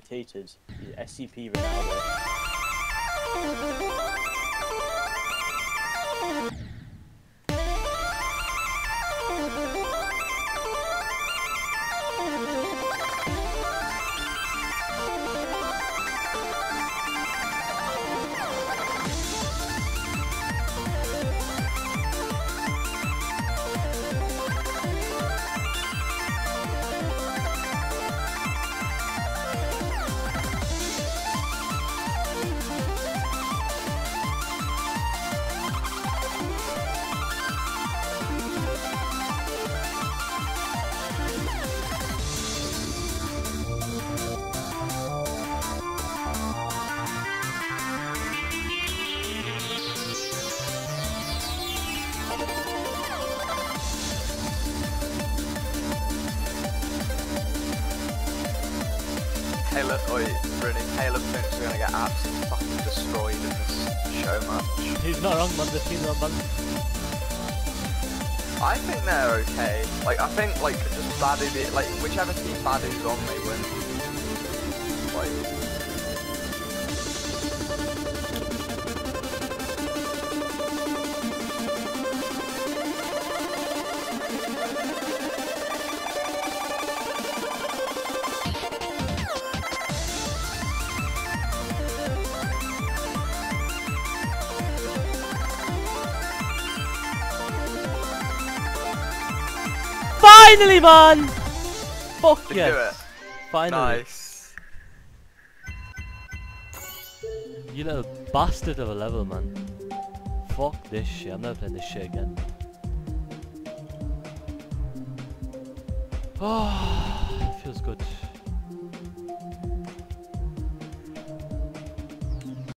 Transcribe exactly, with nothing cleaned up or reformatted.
dictated. S C P Ronaldo. Halo, oi, Bruni, Halo Prince are gonna get absolutely fucking destroyed in this show match. He's not wrong, man. The team's not bad. I think they're okay. Like, I think, like, just Badu, like, whichever team Badu's on, they win. Like, Finally, man! Fuck they yes. do it. Finally. Nice. You little bastard of a level, man. Fuck this shit. I'm never playing this shit again. Oh, feels good.